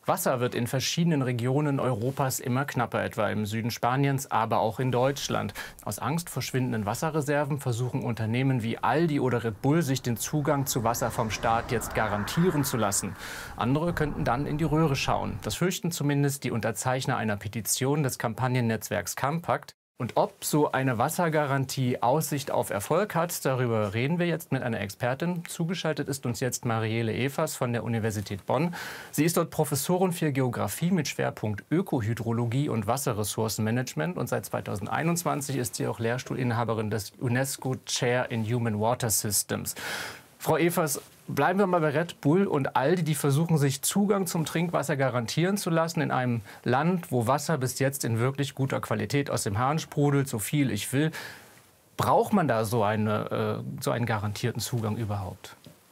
Wasser wird in verschiedenen Regionen Europas immer knapper, etwa im Süden Spaniens, aber auch in Deutschland. Aus Angst vor schwindenden Wasserreserven versuchen Unternehmen wie Aldi oder Red Bull, sich den Zugang zu Wasser vom Staat jetzt garantieren zu lassen. Andere könnten dann in die Röhre schauen. Das fürchten zumindest die Unterzeichner einer Petition des Kampagnennetzwerks Campact. Und ob so eine Wassergarantie Aussicht auf Erfolg hat, darüber reden wir jetzt mit einer Expertin. Zugeschaltet ist uns jetzt Marielle Evers von der Universität Bonn. Sie ist dort Professorin für Geografie mit Schwerpunkt Ökohydrologie und Wasserressourcenmanagement. Und seit 2021 ist sie auch Lehrstuhlinhaberin des UNESCO Chair in Human Water Systems. Frau Evers, bleiben wir mal bei Red Bull und Aldi, die versuchen, sich Zugang zum Trinkwasser garantieren zu lassen in einem Land, wo Wasser bis jetzt in wirklich guter Qualität aus dem Hahn sprudelt, so viel ich will. Braucht man da so einen garantierten Zugang überhaupt?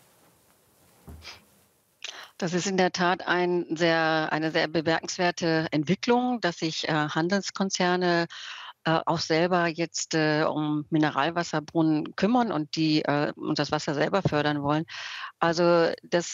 Das ist in der Tat eine sehr bemerkenswerte Entwicklung, dass sich Handelskonzerne auch selber jetzt um Mineralwasserbrunnen kümmern und das Wasser selber fördern wollen. Also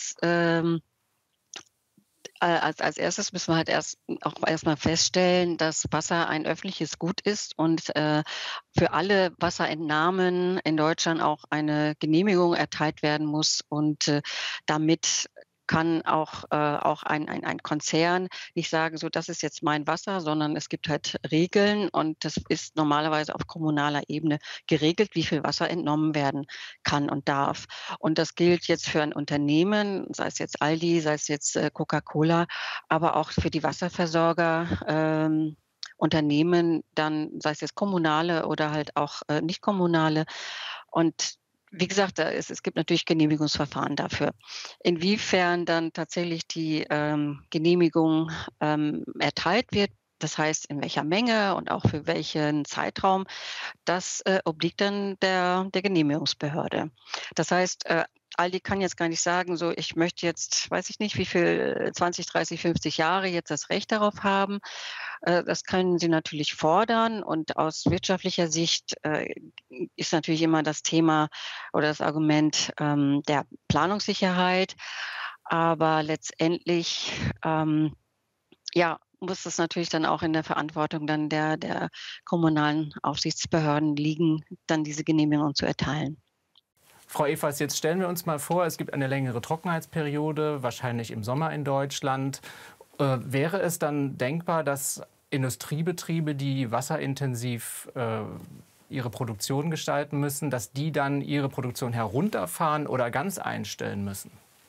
als erstes müssen wir halt erstmal feststellen, dass Wasser ein öffentliches Gut ist und für alle Wasserentnahmen in Deutschland auch eine Genehmigung erteilt werden muss. Und damit kann auch ein Konzern nicht sagen, so, das ist jetzt mein Wasser, sondern es gibt halt Regeln und das ist normalerweise auf kommunaler Ebene geregelt, wie viel Wasser entnommen werden kann und darf. Und das gilt jetzt für ein Unternehmen, sei es jetzt Aldi, sei es jetzt Coca-Cola, aber auch für die Wasserversorger. Unternehmen, dann sei es jetzt kommunale oder halt auch nicht kommunale. Und wie gesagt, es gibt natürlich Genehmigungsverfahren dafür. Inwiefern dann tatsächlich die Genehmigung erteilt wird, das heißt, in welcher Menge und auch für welchen Zeitraum, das obliegt dann der Genehmigungsbehörde. Das heißt, Aldi kann jetzt gar nicht sagen, so, ich möchte jetzt, weiß ich nicht, wie viel, 20, 30, 50 Jahre jetzt das Recht darauf haben. Das können sie natürlich fordern. Und aus wirtschaftlicher Sicht ist natürlich immer das Thema oder das Argument der Planungssicherheit. Aber letztendlich, ja, muss es natürlich dann auch in der Verantwortung dann der kommunalen Aufsichtsbehörden liegen, dann diese Genehmigung zu erteilen. Frau Evers, jetzt stellen wir uns mal vor, es gibt eine längere Trockenheitsperiode, wahrscheinlich im Sommer in Deutschland. Wäre es dann denkbar, dass Industriebetriebe, die wasserintensiv ihre Produktion gestalten müssen, dass die dann ihre Produktion herunterfahren oder ganz einstellen müssen?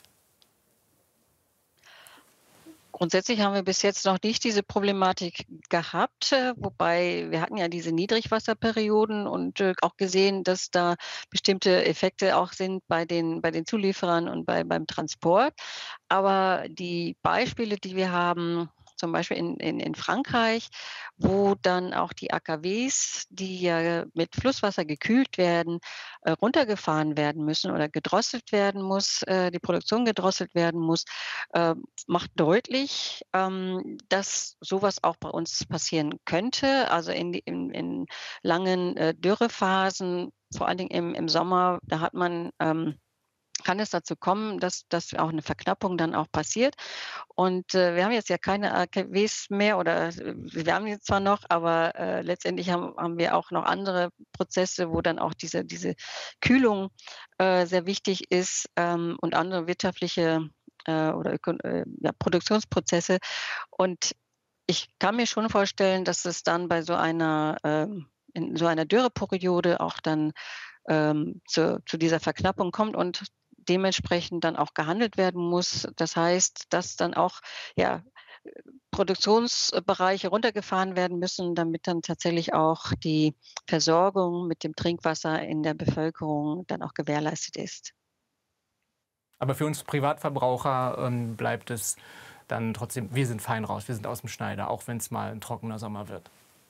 Grundsätzlich haben wir bis jetzt noch nicht diese Problematik gehabt, wobei wir hatten ja diese Niedrigwasserperioden und auch gesehen, dass da bestimmte Effekte auch sind bei den Zulieferern und beim Transport. Aber die Beispiele, die wir haben, zum Beispiel in Frankreich, wo dann auch die AKWs, die ja mit Flusswasser gekühlt werden, runtergefahren werden müssen oder gedrosselt werden muss, die Produktion gedrosselt werden muss, macht deutlich, dass sowas auch bei uns passieren könnte. Also in langen Dürrephasen, vor allen Dingen im Sommer, da kann es dazu kommen, dass auch eine Verknappung dann auch passiert. Und wir haben jetzt ja keine AKWs mehr oder wir haben jetzt zwar noch, aber letztendlich haben wir auch noch andere Prozesse, wo dann auch diese Kühlung sehr wichtig ist und andere wirtschaftliche Produktionsprozesse. Und ich kann mir schon vorstellen, dass es dann bei in so einer Dürreperiode auch dann zu dieser Verknappung kommt und dementsprechend dann auch gehandelt werden muss. Das heißt, dass dann auch Produktionsbereiche runtergefahren werden müssen, damit dann tatsächlich auch die Versorgung mit dem Trinkwasser in der Bevölkerung dann auch gewährleistet ist. Aber für uns Privatverbraucher bleibt es dann trotzdem, wir sind fein raus, wir sind aus dem Schneider, auch wenn es mal ein trockener Sommer wird.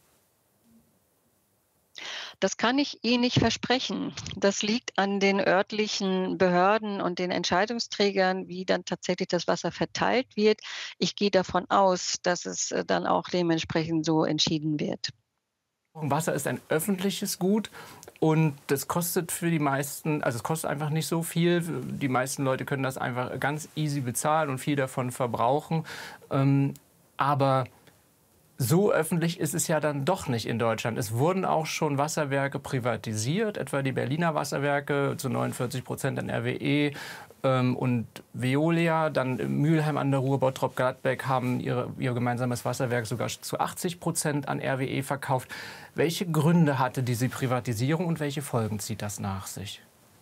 Das kann ich Ihnen nicht versprechen. Das liegt an den örtlichen Behörden und den Entscheidungsträgern, wie dann tatsächlich das Wasser verteilt wird. Ich gehe davon aus, dass es dann auch dementsprechend so entschieden wird. Wasser ist ein öffentliches Gut Und das kostet für die meisten, also es kostet einfach nicht so viel. Die meisten Leute können das einfach ganz easy bezahlen und viel davon verbrauchen. Aber so öffentlich ist es ja dann doch nicht in Deutschland. Es wurden auch schon Wasserwerke privatisiert, etwa die Berliner Wasserwerke zu 49% an RWE und Veolia. Dann Mülheim an der Ruhr, Bottrop, Gladbeck haben ihr gemeinsames Wasserwerk sogar zu 80% an RWE verkauft. Welche Gründe hatte diese Privatisierung und welche Folgen zieht das nach sich?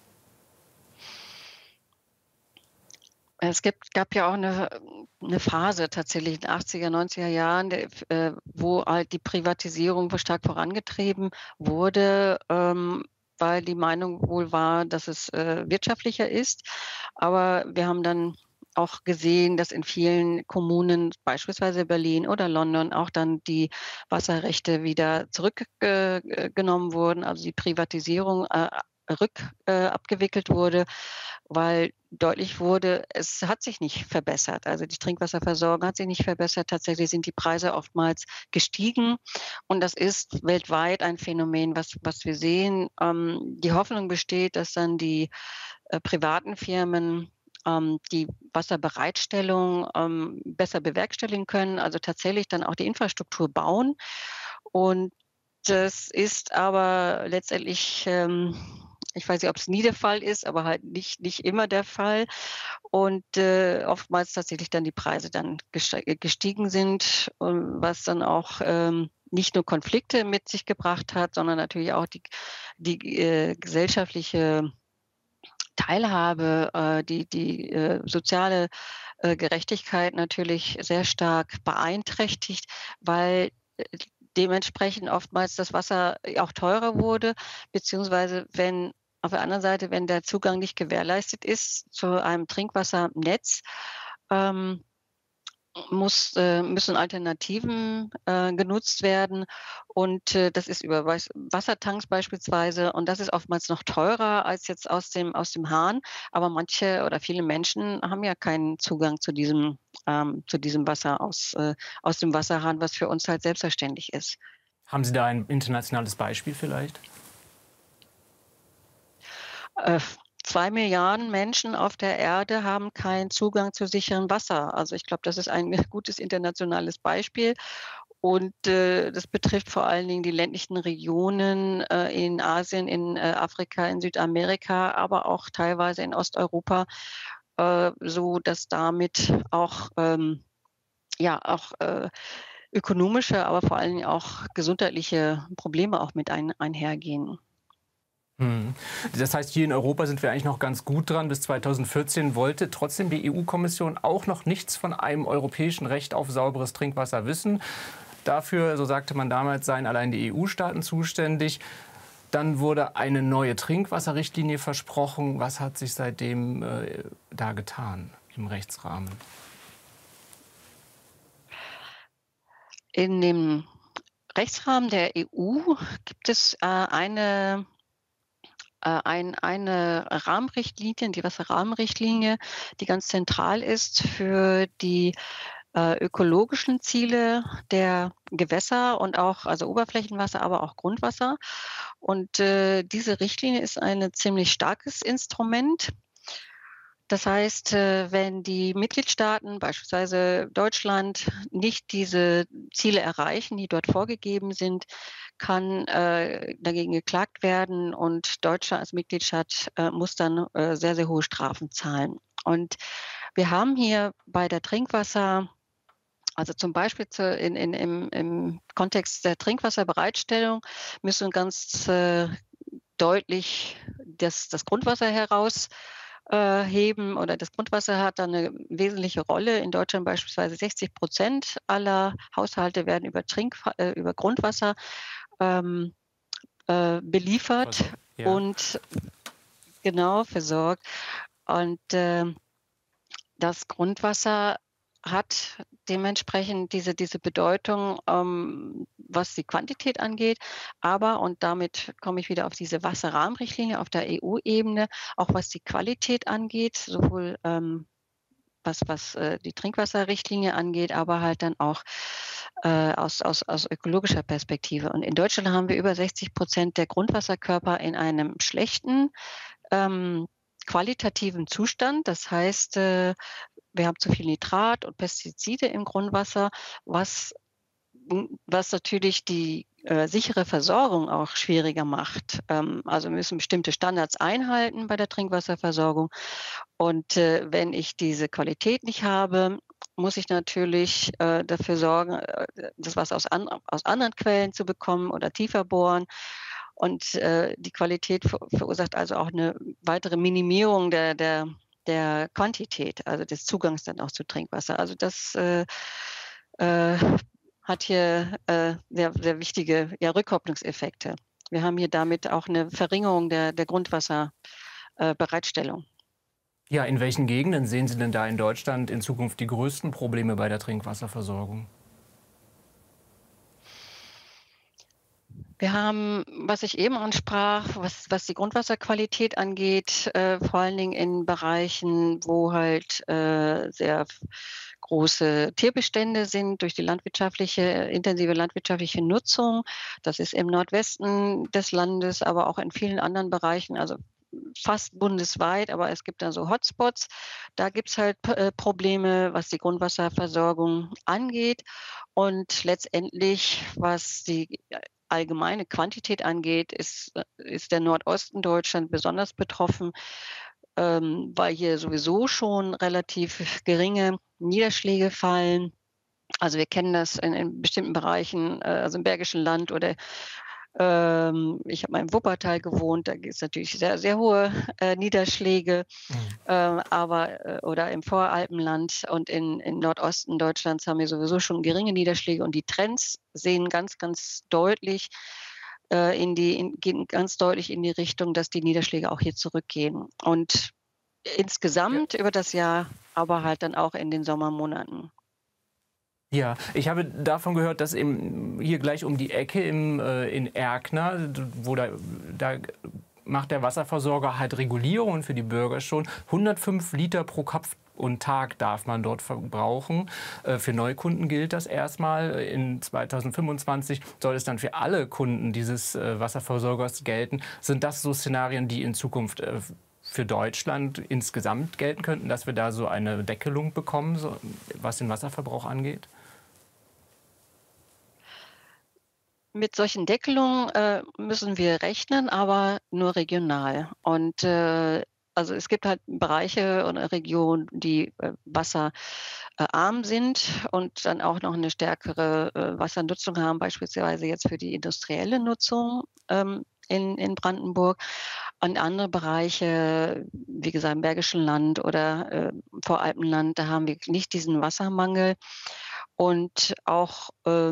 Gab ja auch eine Phase tatsächlich in den 80er, 90er Jahren, wo halt die Privatisierung stark vorangetrieben wurde, weil die Meinung wohl war, dass es wirtschaftlicher ist. Aber wir haben dann auch gesehen, dass in vielen Kommunen, beispielsweise Berlin oder London, auch dann die Wasserrechte wieder zurückgenommen wurden, also die Privatisierung abgewickelt wurde, weil deutlich wurde, es hat sich nicht verbessert. Also die Trinkwasserversorgung hat sich nicht verbessert. Tatsächlich sind die Preise oftmals gestiegen. Und das ist weltweit ein Phänomen, was wir sehen. Die Hoffnung besteht, dass dann die privaten Firmen die Wasserbereitstellung besser bewerkstelligen können, also tatsächlich dann auch die Infrastruktur bauen. Und das ist aber letztendlich, ich weiß nicht, ob es nie der Fall ist, aber halt nicht immer der Fall. Und oftmals tatsächlich dann die Preise dann gestiegen sind, was dann auch nicht nur Konflikte mit sich gebracht hat, sondern natürlich auch die gesellschaftliche Teilhabe, die soziale Gerechtigkeit natürlich sehr stark beeinträchtigt, weil dementsprechend oftmals das Wasser auch teurer wurde, beziehungsweise wenn auf der anderen Seite, wenn der Zugang nicht gewährleistet ist zu einem Trinkwassernetz, ähm, müssen Alternativen genutzt werden und das ist über Wassertanks beispielsweise und das ist oftmals noch teurer als jetzt aus dem Hahn. Aber manche oder viele Menschen haben ja keinen Zugang zu diesem Wasser aus dem Wasserhahn, was für uns halt selbstverständlich ist. Haben Sie da ein internationales Beispiel vielleicht? Äh, 2 Milliarden Menschen auf der Erde haben keinen Zugang zu sicherem Wasser. Also, ich glaube, das ist ein gutes internationales Beispiel und das betrifft vor allen Dingen die ländlichen Regionen in Asien, in Afrika, in Südamerika, aber auch teilweise in Osteuropa, so dass damit auch, ja, auch ökonomische, aber vor allen Dingen auch gesundheitliche Probleme auch mit einhergehen. Mhm. Das heißt, hier in Europa sind wir eigentlich noch ganz gut dran. Bis 2014 wollte trotzdem die EU-Kommission auch noch nichts von einem europäischen Recht auf sauberes Trinkwasser wissen. Dafür, so sagte man damals, seien allein die EU-Staaten zuständig. Dann wurde eine neue Trinkwasserrichtlinie versprochen. Was hat sich seitdem da getan im Rechtsrahmen? In dem Rechtsrahmen der EU gibt es eine Rahmenrichtlinie, die Wasserrahmenrichtlinie, die ganz zentral ist für die ökologischen Ziele der Gewässer und auch also Oberflächenwasser, aber auch Grundwasser. Und diese Richtlinie ist ein ziemlich starkes Instrument. Das heißt, wenn die Mitgliedstaaten, beispielsweise Deutschland, nicht diese Ziele erreichen, die dort vorgegeben sind, kann dagegen geklagt werden und Deutschland als Mitgliedstaat muss dann sehr, sehr hohe Strafen zahlen. Und wir haben hier bei der Trinkwasser, also zum Beispiel im Kontext der Trinkwasserbereitstellung, müssen ganz deutlich das Grundwasser heben oder das Grundwasser hat dann eine wesentliche Rolle. In Deutschland beispielsweise 60% aller Haushalte werden über Grundwasser beliefert Also, ja. und genau versorgt. Und das Grundwasser hat dementsprechend diese Bedeutung, was die Quantität angeht, aber, und damit komme ich wieder auf diese Wasserrahmenrichtlinie auf der EU-Ebene, auch was die Qualität angeht, sowohl was die Trinkwasserrichtlinie angeht, aber halt dann auch aus ökologischer Perspektive. Und in Deutschland haben wir über 60% der Grundwasserkörper in einem schlechten, ähm, qualitativen Zustand. Das heißt, wir haben zu viel Nitrat und Pestizide im Grundwasser, was was natürlich die, sichere Versorgung auch schwieriger macht. Also, wir müssen bestimmte Standards einhalten bei der Trinkwasserversorgung. Und, wenn ich diese Qualität nicht habe, muss ich natürlich, dafür sorgen, das Wasser aus anderen Quellen zu bekommen oder tiefer bohren. Und, die Qualität verursacht also auch eine weitere Minimierung der Quantität, also des Zugangs dann auch zu Trinkwasser. Also, das, äh, hat hier, sehr, sehr wichtige, ja, Rückkopplungseffekte. Wir haben hier damit auch eine Verringerung der Grundwasser Bereitstellung. Ja, in welchen Gegenden sehen Sie denn da in Deutschland in Zukunft die größten Probleme bei der Trinkwasserversorgung? Wir haben, was ich eben ansprach, was die Grundwasserqualität angeht, vor allen Dingen in Bereichen, wo halt, sehr große Tierbestände sind durch die intensive landwirtschaftliche Nutzung. Das ist im Nordwesten des Landes, aber auch in vielen anderen Bereichen, also fast bundesweit, aber es gibt da so Hotspots. Da gibt's halt Probleme, was die Grundwasserversorgung angeht. Und letztendlich, was die allgemeine Quantität angeht, ist der Nordosten Deutschland besonders betroffen, weil hier sowieso schon relativ geringe Niederschläge fallen. Also, wir kennen das in bestimmten Bereichen, also im Bergischen Land oder ich habe mal im Wuppertal gewohnt, da gibt's natürlich sehr, sehr hohe, Niederschläge, Mhm. aber oder im Voralpenland und in Nordosten Deutschlands haben wir sowieso schon geringe Niederschläge und die Trends sehen ganz, ganz deutlich, gehen ganz deutlich in die Richtung, dass die Niederschläge auch hier zurückgehen und Ja. insgesamt über das Jahr, aber halt dann auch in den Sommermonaten. Ja, ich habe davon gehört, dass hier gleich um die Ecke in Erkner, da macht der Wasserversorger halt Regulierungen für die Bürger schon. 105 Liter pro Kopf und Tag darf man dort verbrauchen. Für Neukunden gilt das erstmal. In 2025 soll es dann für alle Kunden dieses Wasserversorgers gelten. Sind das so Szenarien, die in Zukunft für Deutschland insgesamt gelten könnten, dass wir da so eine Deckelung bekommen, so, was den Wasserverbrauch angeht? Mit solchen Deckelungen, müssen wir rechnen, aber nur regional. Und, also, es gibt halt Bereiche oder Regionen, die, wasserarm arm sind und dann auch noch eine stärkere, Wassernutzung haben, beispielsweise jetzt für die industrielle Nutzung, in Brandenburg. Und andere Bereiche, wie gesagt, im Bergischen Land oder, Voralpenland, da haben wir nicht diesen Wassermangel und auch,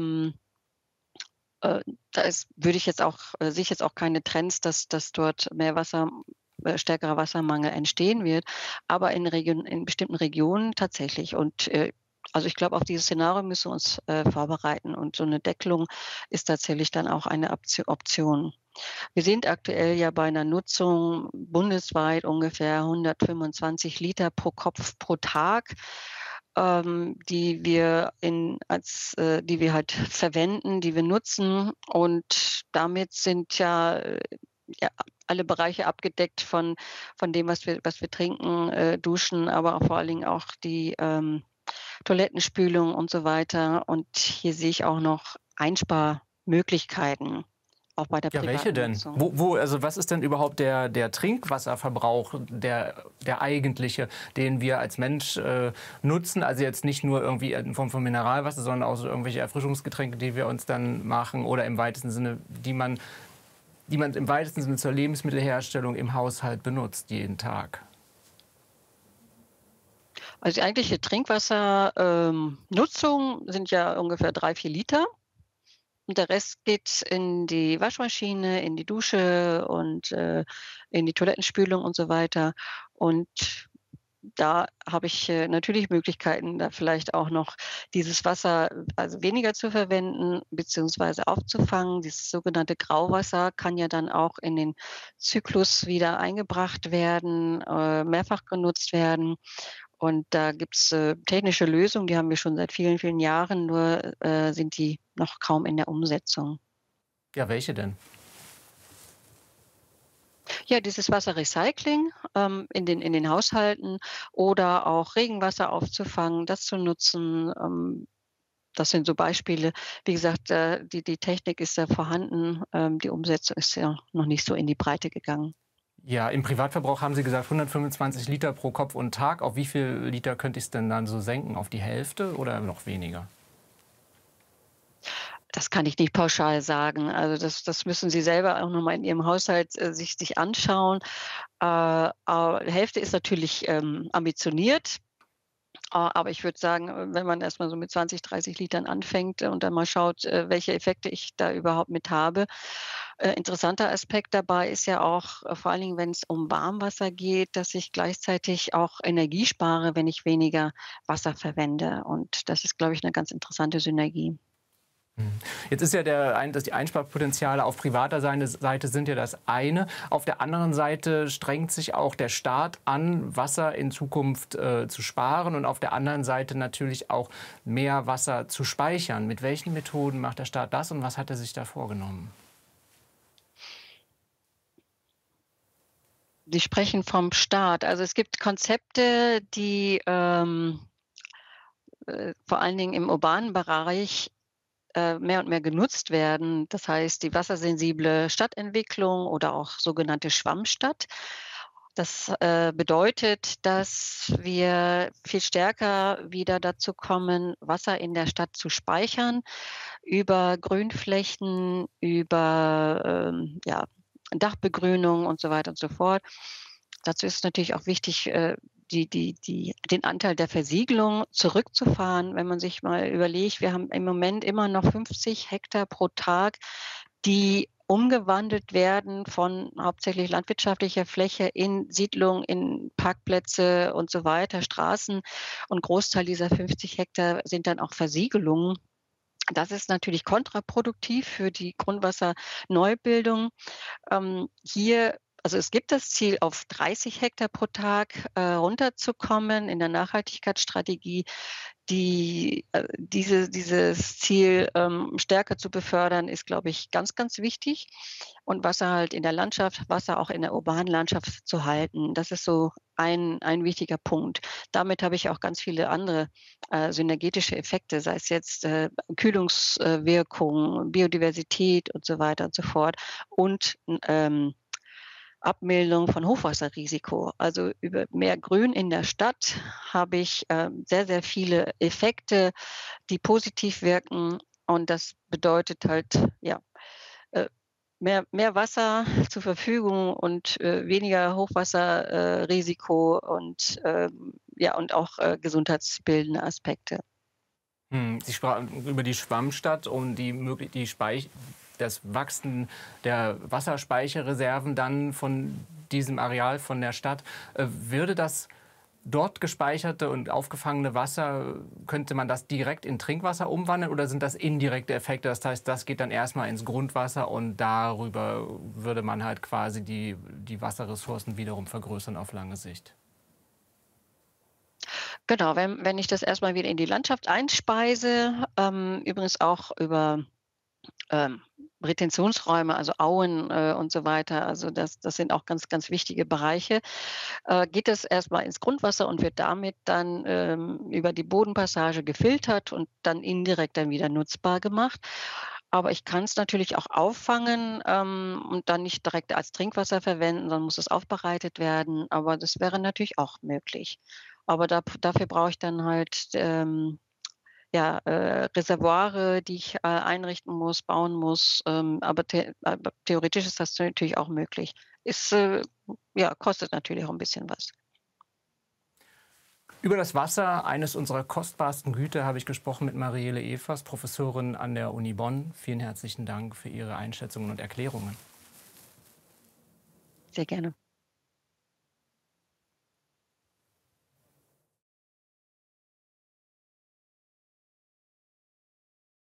äh, da würde ich jetzt auch sehe ich jetzt auch keine Trends, dass dort mehr Wasser stärkerer Wassermangel entstehen wird, aber in bestimmten Regionen tatsächlich. Und, also, ich glaube, auf dieses Szenario müssen wir uns, vorbereiten und so eine Deckelung ist tatsächlich dann auch eine Option. Wir sind aktuell ja bei einer Nutzung bundesweit ungefähr 125 Liter pro Kopf pro Tag, die wir halt verwenden, die wir nutzen. Und damit sind ja alle Bereiche abgedeckt von dem, was wir trinken, duschen, aber auch vor allen Dingen auch die, Toilettenspülung und so weiter. Und hier sehe ich auch noch Einsparmöglichkeiten, auch bei der Ja, welche privaten denn? Nutzung. Also was ist denn überhaupt der Trinkwasserverbrauch, der eigentliche, den wir als Mensch nutzen? Also jetzt nicht nur irgendwie in Form von Mineralwasser, sondern auch so irgendwelche Erfrischungsgetränke, die wir uns dann machen oder im weitesten Sinne, die man im weitesten Sinne zur Lebensmittelherstellung im Haushalt benutzt, jeden Tag. Also, die eigentliche Trinkwasser Nutzung sind ja ungefähr 3, 4 Liter und der Rest geht in die Waschmaschine, in die Dusche und, in die Toilettenspülung und so weiter. Und da habe ich, natürlich Möglichkeiten, da vielleicht auch noch dieses Wasser, also weniger zu verwenden beziehungsweise aufzufangen. Dieses sogenannte Grauwasser kann ja dann auch in den Zyklus wieder eingebracht werden, mehrfach genutzt werden. Und da gibt's technische Lösungen, die haben wir schon seit vielen, vielen Jahren, nur sind die noch kaum in der Umsetzung. Ja, welche denn? Ja, dieses Wasserrecycling, in den Haushalten oder auch Regenwasser aufzufangen, das zu nutzen, das sind so Beispiele. Wie gesagt, die Technik ist ja vorhanden, die Umsetzung ist ja noch nicht so in die Breite gegangen. Ja, im Privatverbrauch haben Sie gesagt 125 Liter pro Kopf und Tag. Auf wie viel Liter könnte ich es denn dann so senken? Auf die Hälfte oder noch weniger? Das kann ich nicht pauschal sagen. Also, das müssen Sie selber auch noch mal in Ihrem Haushalt, sich anschauen. Hälfte ist natürlich, ambitioniert, aber ich würde sagen, wenn man erst mal so mit 20, 30 Litern anfängt und dann mal schaut, welche Effekte ich da überhaupt mit habe. Interessanter Aspekt dabei ist ja auch, vor allen Dingen, wenn's um Warmwasser geht, dass ich gleichzeitig auch Energie spare, wenn ich weniger Wasser verwende. Und das ist, glaube ich, 'ne ganz interessante Synergie. Mhm. Jetzt ist ja dass die Einsparpotenziale auf privater Seite sind ja das eine. Auf der anderen Seite strengt sich auch der Staat an, Wasser in Zukunft zu sparen und auf der anderen Seite natürlich auch mehr Wasser zu speichern. Mit welchen Methoden macht der Staat das und was hat er sich da vorgenommen? Sie sprechen vom Staat. Also, es gibt Konzepte, die, vor allen Dingen im urbanen Bereich mehr und mehr genutzt werden. Das heißt, die wassersensible Stadtentwicklung oder auch sogenannte Schwammstadt. Das, bedeutet, dass wir viel stärker wieder dazu kommen, Wasser in der Stadt zu speichern über Grünflächen, über, ja, Dachbegrünung und so weiter und so fort. Dazu ist natürlich auch wichtig, den Anteil der Versiegelung zurückzufahren. Wenn man sich mal überlegt, wir haben im Moment immer noch 50 Hektar pro Tag, die umgewandelt werden von hauptsächlich landwirtschaftlicher Fläche in Siedlungen, in Parkplätze und so weiter, Straßen. Und Großteil dieser 50 Hektar sind dann auch Versiegelungen. Das ist natürlich kontraproduktiv für die Grundwasserneubildung. Hier also, es gibt das Ziel, auf 30 Hektar pro Tag, runterzukommen in der Nachhaltigkeitsstrategie. Dieses Ziel, stärker zu befördern, ist, glaube ich, ganz, ganz wichtig. Und Wasser halt in der Landschaft, Wasser auch in der urbanen Landschaft zu halten. Das ist so ein wichtiger Punkt. Damit habe ich auch ganz viele andere, synergetische Effekte, sei es jetzt, Kühlungswirkung, Biodiversität und so weiter und so fort und Abmildung von Hochwasserrisiko. Also, über mehr Grün in der Stadt habe ich, sehr, sehr viele Effekte, die positiv wirken. Und das bedeutet halt, ja, äh, mehr Wasser zur Verfügung und, weniger Hochwasserrisiko Risiko und, ja, und auch, gesundheitsbildende Aspekte. Sie sprachen über die Schwammstadt und das Wachsen der Wasserspeicherreserven dann von diesem Areal von der Stadt. Würde das dort gespeicherte und aufgefangene Wasser, könnte man das direkt in Trinkwasser umwandeln oder sind das indirekte Effekte? Das heißt, das geht dann erstmal ins Grundwasser und darüber würde man halt quasi die Wasserressourcen wiederum vergrößern auf lange Sicht. Genau, wenn ich das erst mal wieder in die Landschaft einspeise, übrigens auch über, ähm, Retentionsräume, also Auen, und so weiter. Also, das sind auch ganz, ganz wichtige Bereiche. Geht das erst mal ins Grundwasser und wird damit dann, über die Bodenpassage gefiltert und dann indirekt dann wieder nutzbar gemacht. Aber ich kann's natürlich auch auffangen, und dann nicht direkt als Trinkwasser verwenden, dann muss es aufbereitet werden, aber das wäre natürlich auch möglich. Aber dafür brauche ich dann halt, ja, Reservoire, die ich, einrichten muss, bauen muss, aber theoretisch ist das natürlich auch möglich. Ist, ja, kostet natürlich auch 'n bisschen was. Über das Wasser, eines unserer kostbarsten Güter, habe ich gesprochen mit Marielle Evers, Professorin an der Uni Bonn. Vielen herzlichen Dank für Ihre Einschätzungen und Erklärungen. Sehr gerne.